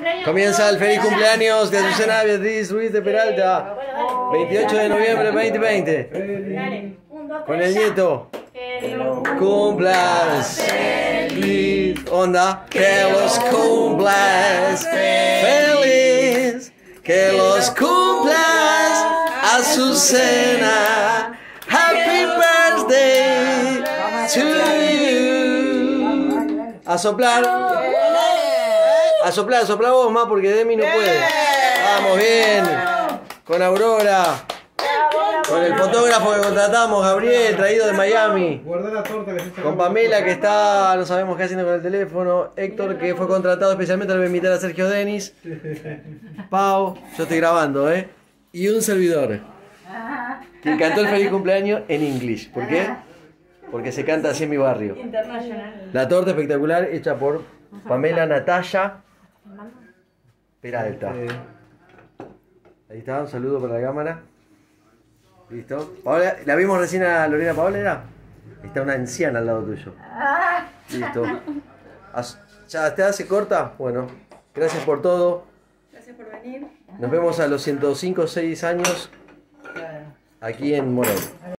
Comienza el feliz cumpleaños de Azucena Beatriz Ruiz de Peralta. 28 de noviembre de 2020. Con el nieto. Cumplas feliz. Onda. Que los cumplas feliz. Que los cumplas Azucena. Happy birthday to you. A soplar. A soplar vos más porque Demi no puede. Vamos bien. Con Aurora. Con el fotógrafo que contratamos, Gabriel, traído de Miami. Con Pamela que está, no sabemos qué haciendo con el teléfono. Héctor que fue contratado especialmente, le voy a invitar a Sergio Denis. Pau, yo estoy grabando, y un servidor. Que cantó el feliz cumpleaños en inglés. ¿Por qué? Porque se canta así en mi barrio. La torta espectacular hecha por Pamela Natalia Peralta. Ahí está, un saludo para la cámara. Listo. Paola, ¿la vimos recién a Lorena Paola? ¿Era? Está una anciana al lado tuyo. Listo. ¿Ya te hace corta? Bueno, gracias por todo. Gracias por venir. Nos vemos a los 105, 6 años aquí en Morel.